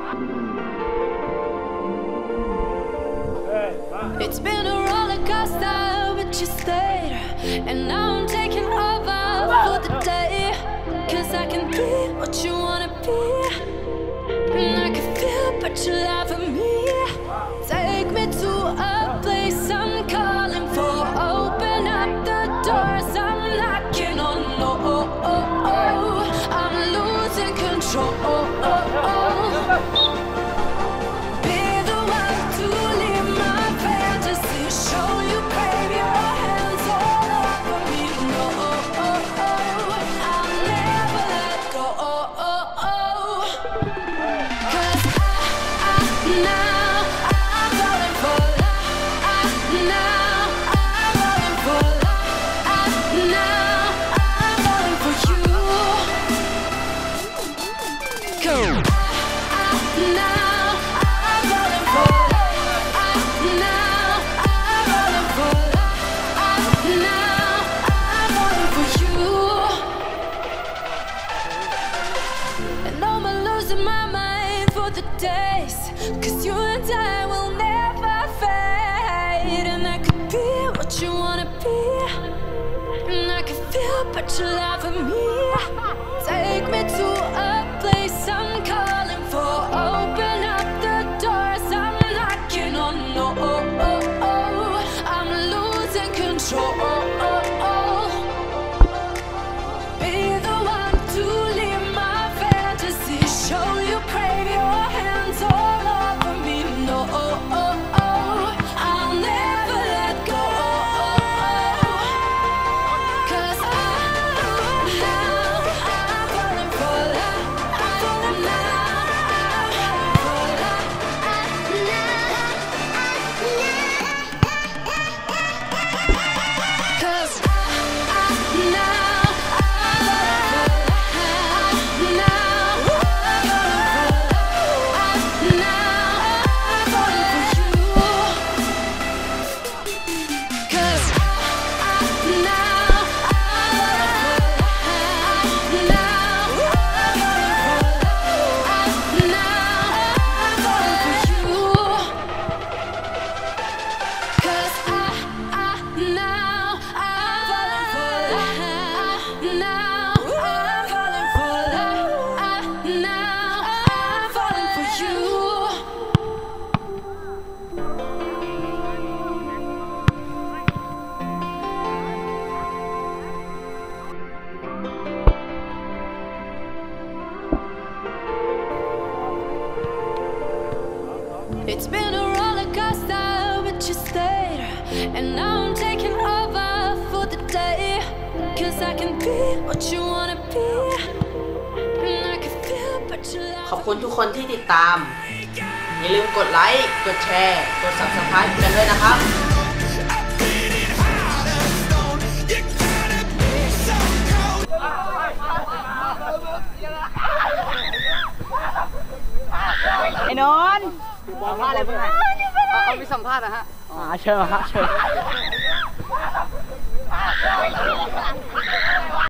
It's been a roller coaster, but you stayed. And now I'm taking over for the day. Cause I can be what you wanna be. And I can feel but you lie for me. Take me to a place I'm calling for. Open up the doors I'm knocking on. I'm losing control. Be the one to leave my fantasy. Show you, baby, your hands all over me. No, I'll never let go. Cause now I'm falling for love. Now I'm falling for love. Now I'm falling for you. Cool. Now I'm falling for love. Now I'm falling for love. Now I'm falling for you. And I'm losing my mind for the days. Cause you and I will never fade. And I could be what you wanna be. And I can feel but you lie for me. Take me to a place I'm calling for. Open up the doors I'm knocking on. No, I'm losing control. Be the one to leave my fantasy. Show you, crave your hands all over me. No, I'll never let go. Cause now I'm falling for love. I'm falling now. I'm falling for love. Cause now I'm falling for love. Now I'm falling for love. Now I'm falling for you. Cause now it's been a roller coaster, but you stayed. And now I'm taking over for the day. Cause I can be what you wanna be. And I can feel but you lie. ขอบคุณทุกคนที่ติดตาม อย่าลืมกดไลค์ กดแชร์ กด Subscribe กันด้วยนะครับไอ้นนท์สัมภาษณ์อะไรบ้างเอาไปสัมภาษณ์นะฮะเชิญฮะเชิญ